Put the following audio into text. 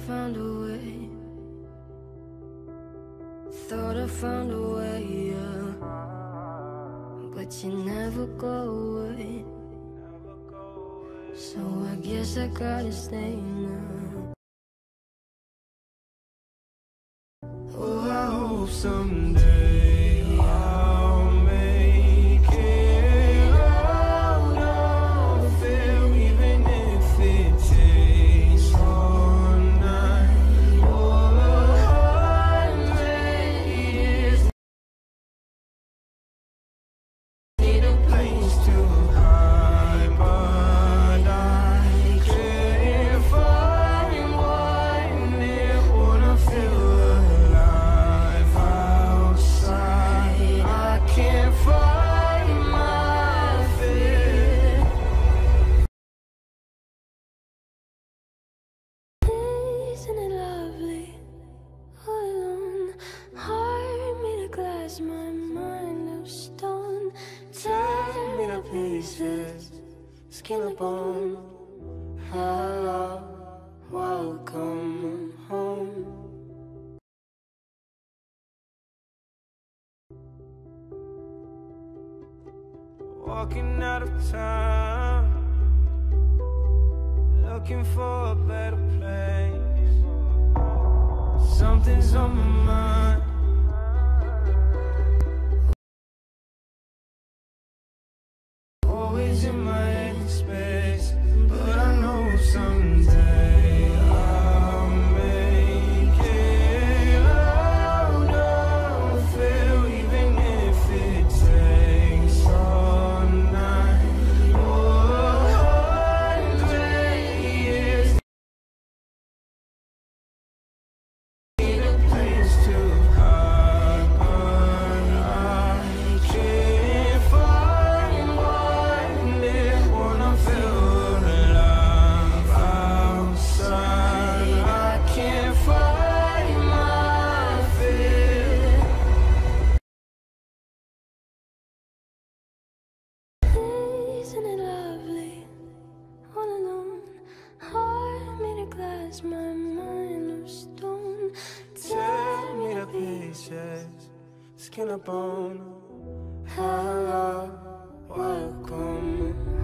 found a way. Thought I found a way, yeah. But you never go away. So I guess I gotta stay now. Oh, I hope someday I'll make it out of here, even if it takes all night or 100 years. Need a place to hide, but I can't find one near when I feel alive outside. I can't find my fear. Isn't it lovely? All alone, heart made of glass, my mind of stone. Tear me to pieces, skin and bone. Hello, welcome home. Walking out of town, looking for a better place. Something's on my mind. Always in my empty space, but I know someday I'll make it out of here, even if it takes all night or 100 years. Need a place to hide, but I can't find one near when I feel alive outside. I can't find my fear. Isn't it lovely? All alone, heart made of glass, my mind of stone. Tear me to pieces, skin and bone. Hello, welcome